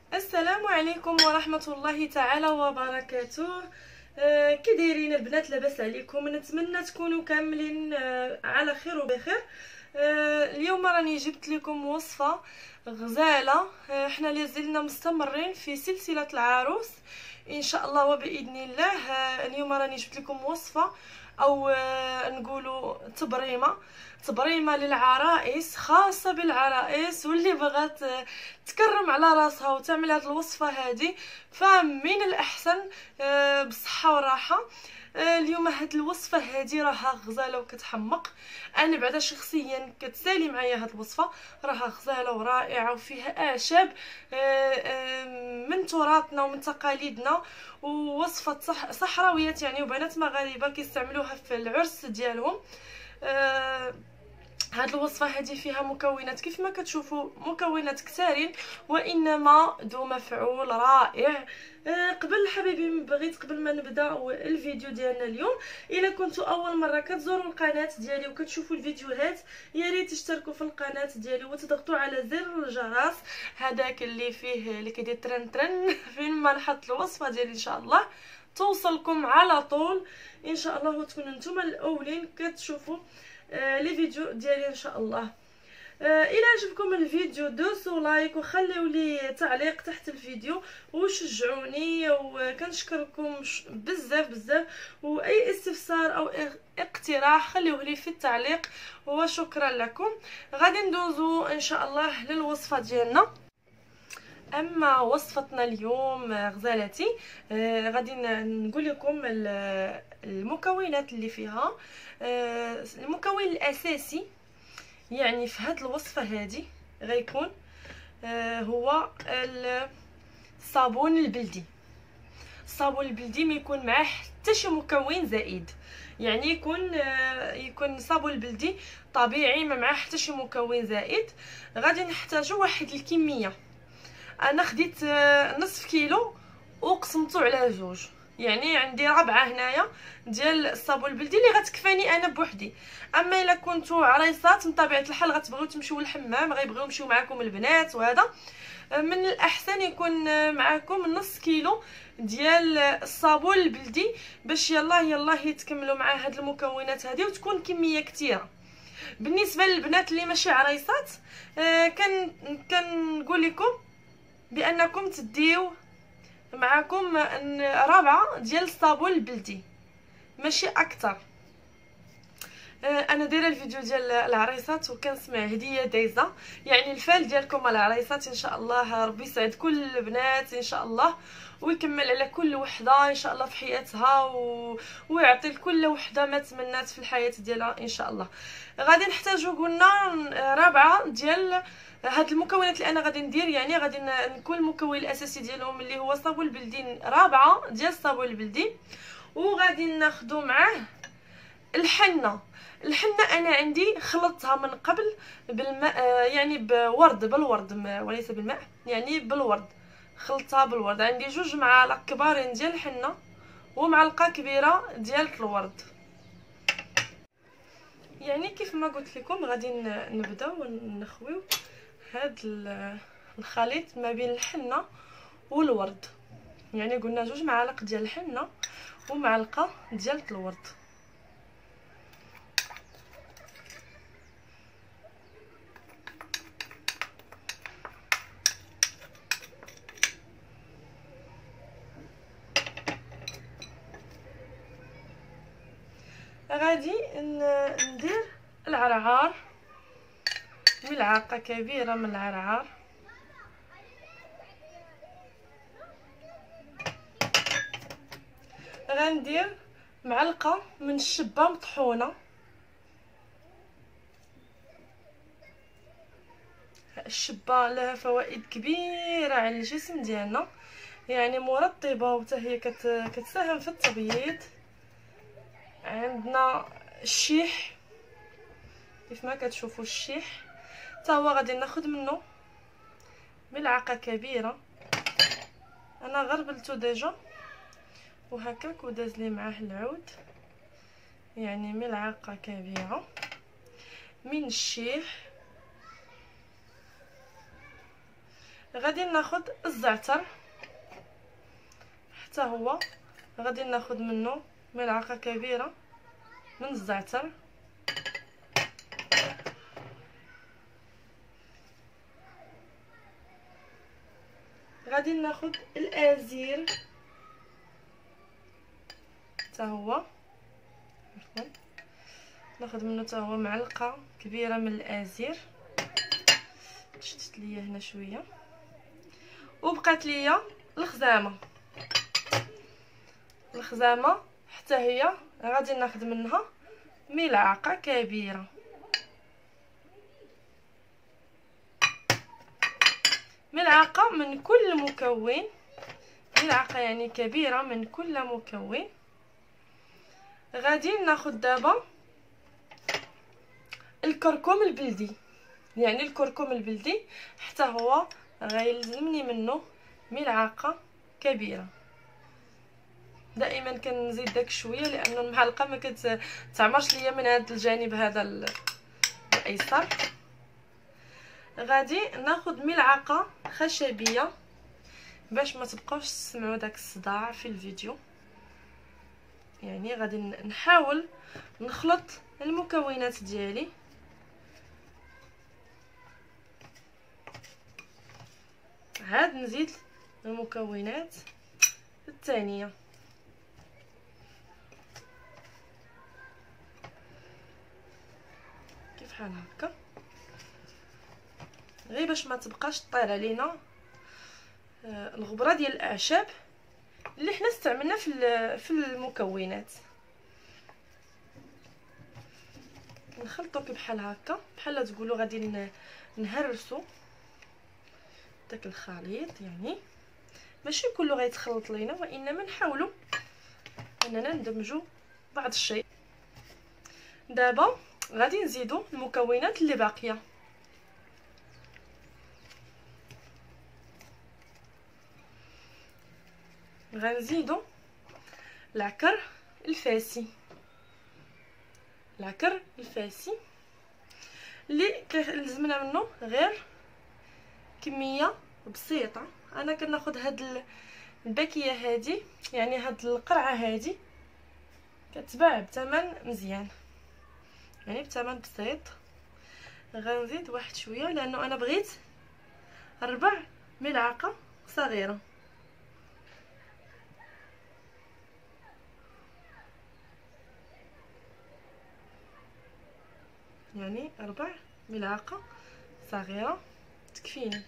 السلام عليكم ورحمة الله تعالى وبركاته. كي دايرين البنات؟ لاباس عليكم؟ نتمنى تكونوا كاملين على خير وبخير. اليوم راني جبت لكم وصفة غزالة. احنا لازلنا مستمرين في سلسلة العروس ان شاء الله وباذن الله. اليوم راني جبت لكم وصفة او نقولوا تبريمه للعرائس، خاصه بالعرائس واللي بغات تكرم على راسها وتعمل هذه الوصفه هذه، فمن الاحسن بالصحه والراحه. اليوم هاد الوصفه هذه راها غزاله وكتحمق. انا بعدا شخصيا كتسالي معايا هاد الوصفه، راها غزاله ورائعه وفيها اعشاب من تراثنا ومن تقاليدنا، ووصفه صحراويات يعني، وبنات مغاربه كيستعملوها في العرس ديالهم. هاد الوصفه هذه فيها مكونات كيف ما كتشوفوا، مكونات كثيرين وانما ذو مفعول رائع. قبل حبيبي بغيت قبل ما نبدا الفيديو ديالنا اليوم، الا كنتوا اول مره كتزوروا القناه ديالي وكتشوفوا الفيديوهات، يا ريت تشتركوا في القناه ديالي وتضغطوا على زر الجرس هذاك اللي فيه اللي كيدير ترن ترن فين ما نحط الوصفه ديالي ان شاء الله توصلكم على طول ان شاء الله، وتكونوا نتوما الاولين كتشوفوا لي فيديو ديالي ان شاء الله. الى عجبكم الفيديو دوسوا لايك وخليو لي تعليق تحت الفيديو وشجعوني، وكنشكركم بزاف بزاف. واي استفسار او اقتراح خليوه لي في التعليق، وشكرا لكم. غادي ندوزو ان شاء الله للوصفه ديالنا. اما وصفتنا اليوم غزالتي، غادي نقول لكم المكونات اللي فيها. المكون الاساسي يعني في هذه الوصفه هذه غيكون هو الصابون البلدي. الصابون البلدي ما يكون معاه حتى شي مكون زائد، يعني يكون صابون البلدي طبيعي ما معاه حتى شي مكون زائد. غادي نحتاجو واحد الكميه، انا خديت نصف كيلو وقسمته على جوج، يعني عندي ربعه هنايا ديال الصابون البلدي اللي غتكفاني انا بوحدي. اما الا كنتو عريسات من طبيعه الحال غتبغيو تمشيو للحمام، غيبغيو يمشيو معكم البنات، وهذا من الاحسن يكون معكم نص كيلو ديال الصابون البلدي باش يلا يتكملوا مع هاد المكونات هذه وتكون كميه كثيره. بالنسبه للبنات اللي ماشي عريسات، كنقول لكم بانكم تديو معكم ربعه ديال الصابون البلدي ماشي اكثر. انا دايره الفيديو ديال العريسات وكنسمع هديه دايزه، يعني الفال ديالكم العريسات ان شاء الله ربي يسعد كل البنات ان شاء الله، ويكمل على كل وحده ان شاء الله في حياتها ويعطي لكل وحده ما تمنات في الحياه ديالها ان شاء الله. غادي نحتاجو قلنا ربعه ديال هاد المكونات اللي انا غادي ندير، يعني غادي نكون المكون الاساسي ديالهم اللي هو الصابون البلدي، ربعه ديال الصابون البلدي. وغادي ناخذوا معاه الحنه. انا عندي خلطتها من قبل بالماء، يعني بالورد وليس بالماء، يعني بالورد. خلطتها بالورد، عندي 2 معالق كبارين ديال الحنه ومعلقه كبيره ديال الورد. يعني كيف ما قلت لكم غادي نبداو نخويو هاد الخليط ما بين الحنه والورد، يعني قلنا 2 معالق ديال الحنه ومعلقه ديال الورد. غادي ندير العرعار، ملعقه كبيره من العرعار، غندير معلقه من الشبه مطحونه. الشبه لها فوائد كبيره على الجسم ديالنا، يعني مرطبه وحتى هي كتساهم في التبييض. عندنا الشيح كيف ما كتشوفوا، الشيح حتى هو غادي ناخذ منه ملعقه كبيره. انا غربلته ديجا وهكاك وداز لي معاه العود، يعني ملعقه كبيره من الشيح. غادي ناخد الزعتر حتى هو غادي ناخد منه ملعقه كبيره من الزعتر. غادي ناخد الازير حتى هو، ناخد منه حتى هو معلقه كبيره من الازير. شتت ليا هنا شويه، وبقات ليا الخزامه حتى هي غادي ناخد منها ملعقه كبيره. ملعقه من كل مكون، ملعقه يعني كبيره من كل مكون. غادي ناخد دابا الكركم البلدي، يعني الكركم البلدي حتى هو غيلزمني منه ملعقه كبيره. دائما كنزيد داك شويه لانه المعلقه ما كتعمرش ليا من هذا الجانب هذا الايسر. غادي ناخد ملعقه خشبيه باش ما تبقاوش تسمعوا داك الصداع في الفيديو. يعني غادي نحاول نخلط المكونات ديالي. عاد نزيد المكونات الثانيه كيف بحال هكا، غير باش ما تبقاش طير علينا الغبره ديال الاعشاب اللي حنا استعملنا في المكونات. نخلطو بحال هكا، بحال تقولوا غادي نهرسو داك الخليط، يعني ماشي كله غيتخلط لينا وانما نحاولوا اننا ندمجوا بعض الشيء. دابا غادي نزيدوا المكونات اللي باقيه. غنزيدوا العكر الفاسي، العكر الفاسي اللي كيلزمنا منه غير كميه بسيطه. انا كناخذ هاد الباكيه هادي، يعني هاد القرعه هادي كتباع بثمن مزيان، يعني بثمن بسيط. غنزيد واحد شويه لانه انا بغيت 4 ملعقه صغيره. يعني 4 ملعقه صغيره تكفيني.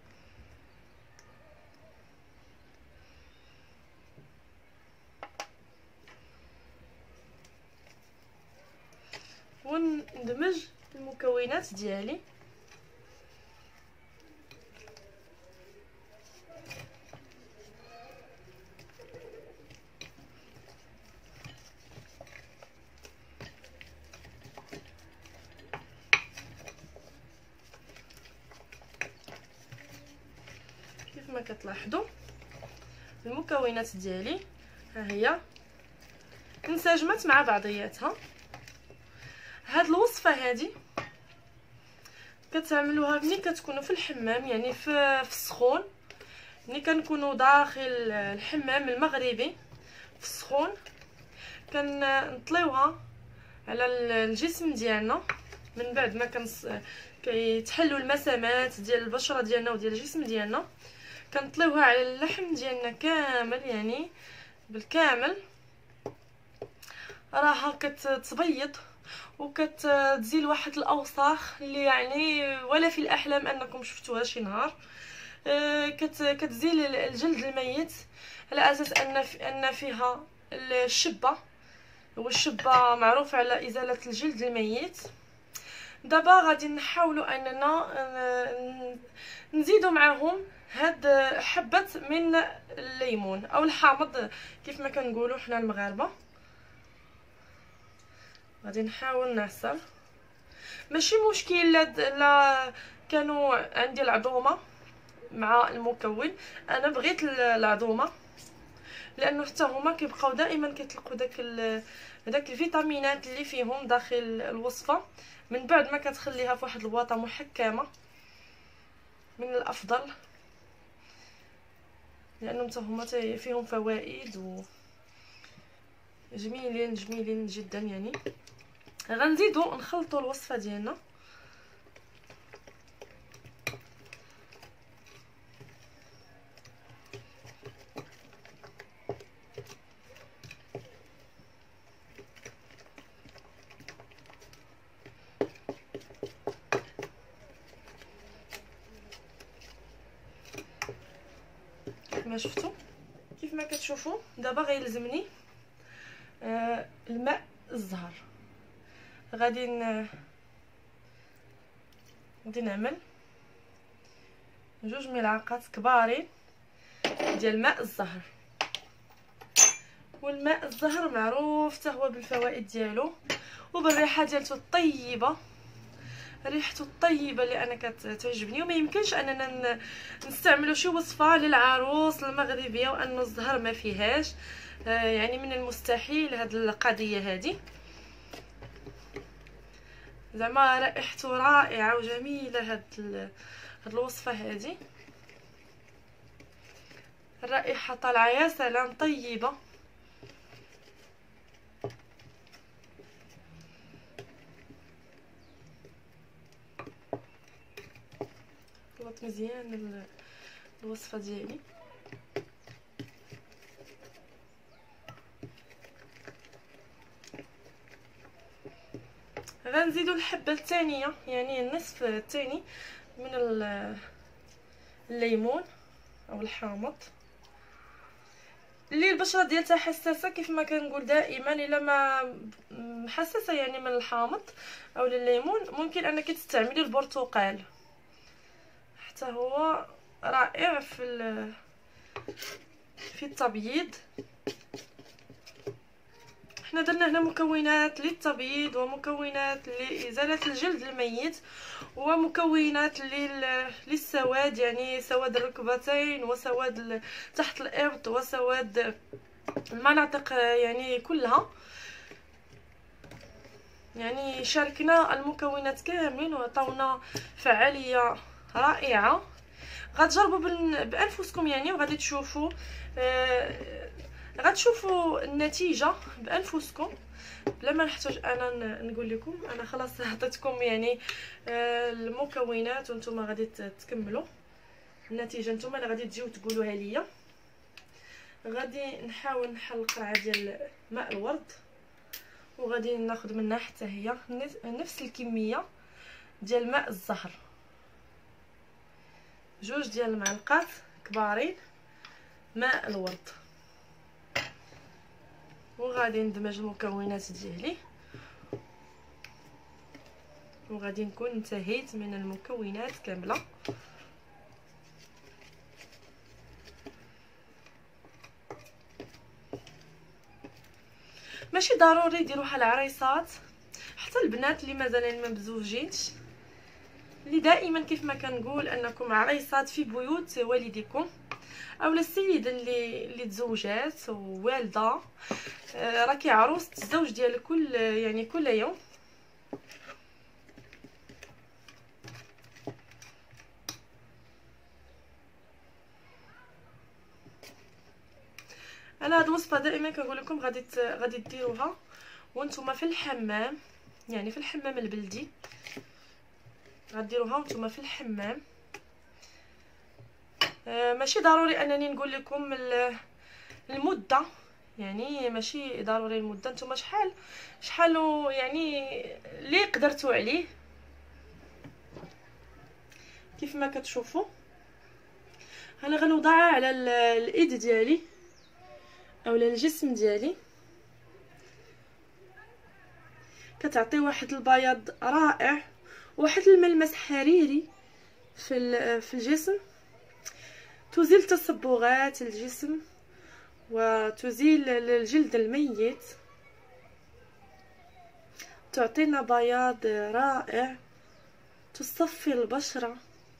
وندمج المكونات ديالي. كيف ما كتلاحظوا المكونات ديالي ها هي انسجمت مع بعضياتها. هاد الوصفه هادي كتعملوها ملي كتكونوا في الحمام، يعني في السخون، ملي كنكونوا داخل الحمام المغربي في السخون كنطليوها على الجسم ديالنا. من بعد ما كيتحلوا المسامات ديال البشره ديالنا وديال الجسم ديالنا كنطليوها على اللحم ديالنا كامل، يعني بالكامل. راها كتبيض وكتزيل واحد الاوساخ اللي يعني ولا في الاحلام انكم شفتوها شي نهار. كتزيل الجلد الميت على اساس ان فيها الشبه، والشبه معروف على ازاله الجلد الميت. دابا غادي نحاولوا اننا نزيدوا معهم هاد حبه من الليمون او الحامض كيف ما كنقولوا حنا المغاربه. غادي نحاول نعصر، ماشي مشكل لا كانوا عندي العظومه مع المكون. انا بغيت العظومه لانه حتى هما كيبقاو دائما كيطلقوا داك الفيتامينات اللي فيهم داخل الوصفه. من بعد ما كتخليها في واحد البواطه محكمه من الافضل لانهم حتى هما فيهم فوائد و جميلين جميلين جدا. يعني غنزيدو نخلطوا الوصفه ديالنا. كما شفتوا كيف ما كتشوفوا دابا غيلزمني الماء الزهر. غادي نعمل 2 ملعقات كبارين ديال الماء الزهر. والماء الزهر معروف حتى هو بالفوائد ديالو وبالريحه ديالته الطيبه، ريحته الطيبه اللي انا كتعجبني. وما يمكنش اننا نستعملوا شي وصفه للعروس المغربيه وانه الزهر ما فيهاش، يعني من المستحيل هاد القضيه هذه. زعما رائحته رائعه وجميله هاد الوصفه هذه. الرائحه طالعه يا سلام طيبه. خلطت مزيان الوصفه ديالي. غنزيدو الحبه الثانيه، يعني النصف الثاني من الليمون او الحامض. اللي البشره ديالها حساسه كيف ما كنقول دائما، الا ما حساسه يعني من الحامض او الليمون، ممكن انك تستعملي البرتقال، حتى هو رائع في التبييض. حنا درنا هنا مكونات للتبييض ومكونات لازاله الجلد الميت ومكونات للسواد، يعني سواد الركبتين وسواد تحت الابط وسواد المناطق يعني كلها. يعني شاركنا المكونات كاملين وعطاونا فعاليه رائعه. غتجربوا بانفسكم يعني وغادي تشوفوا غتشوفوا النتيجه بانفسكم بلا ما نحتاج انا نقول لكم. انا خلاص عطيتكم يعني المكونات وانتم غادي تكملوا النتيجه، نتوما اللي غادي تجيو تقولوها ليا. غادي نحاول نحل قرعه ديال ماء الورد وغادي ناخذ منها حتى هي نفس الكميه ديال ماء الزهر، 2 ديال المعلقات كبارين ماء الورد. وغادي ندمج المكونات ديالي وغادي نكون انتهيت من المكونات كامله. ماشي ضروري ديروها العريسات، حتى البنات اللي مازالين ما مزوجينش، اللي دائما كيف ما كنقول انكم عريسات في بيوت والديكم، او السيده اللي تزوجات ووالده، راكي عروسه الزوج ديالك كل يوم. انا هاد الوصفه دائما كنقول لكم غادي ديروها وانتم في الحمام، يعني في الحمام البلدي غديروها وانتم في الحمام. ماشي ضروري انني نقول لكم المده، يعني ماشي ضروري المده، نتوما شحال يعني اللي قدرتوا عليه. كيف ما كتشوفوا انا غنوضعها على الايد ديالي اولا الجسم ديالي، كتعطي واحد البياض رائع، واحد الملمس حريري في الجسم، تزيل تصبغات الجسم وتزيل الجلد الميت، تعطينا بياض رائع، تصفي البشرة.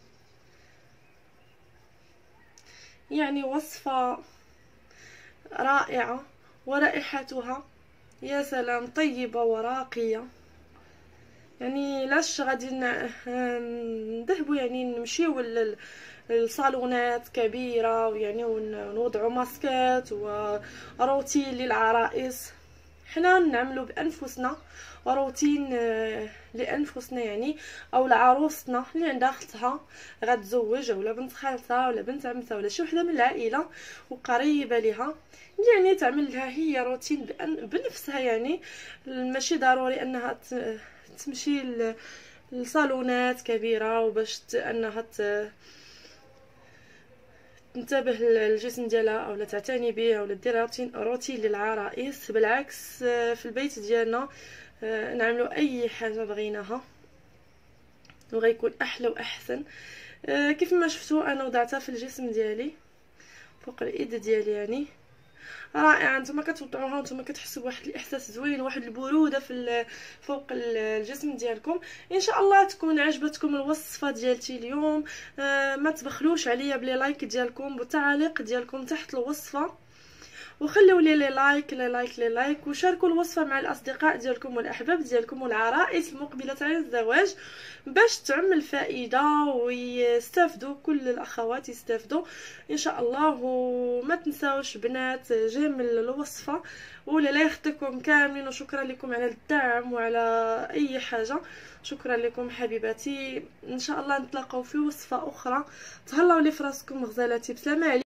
يعني وصفة رائعة ورائحتها يا سلام طيبة وراقية. يعني لاش غادي نذهبوا يعني نمشيو الصالونات كبيره يعني، ونوضعوا ماسكات وروتين للعرائس. حنا نعملوا بانفسنا روتين لانفسنا يعني، او لعروستنا اللي عندها اختها غتزوج، ولا بنت خالتها ولا بنت عمتها ولا شي وحده من العائله وقريبه لها، يعني تعمل لها هي روتين بنفسها يعني. ماشي ضروري انها تمشي لصالونات كبيره وباش انها تنتبه للجسم ديالها او لا تعتني به او لا دير روتين للعرائس. بالعكس في البيت ديالنا نعملوا اي حاجه بغيناها وغيكون احلى واحسن. كيف ما شفتوا انا وضعتها في الجسم ديالي فوق الايد ديالي يعني رائعه. نتوما كتوضعوها نتوما كتحسوا بواحد الاحساس زوين، واحد البروده فوق الجسم ديالكم. ان شاء الله تكون عجبتكم الوصفه ديالتي اليوم. ما تبخلوش عليا بلي لايك ديالكم والتعاليق ديالكم تحت الوصفه، وخليوا لي لي لايك وشاركوا الوصفه مع الاصدقاء ديالكم والاحباب ديالكم والعرائس المقبلات على الزواج باش تعم الفائده ويستافدوا، كل الاخوات يستافدوا ان شاء الله. وما تنساوش بنات جيم الوصفه ولا لا يخطيكم كاملين. وشكرا لكم على الدعم وعلى اي حاجه، شكرا لكم حبيباتي. ان شاء الله نتلاقاو في وصفه اخرى. تهلاو لي فراسكم غزالاتي، بسلامه عليكم.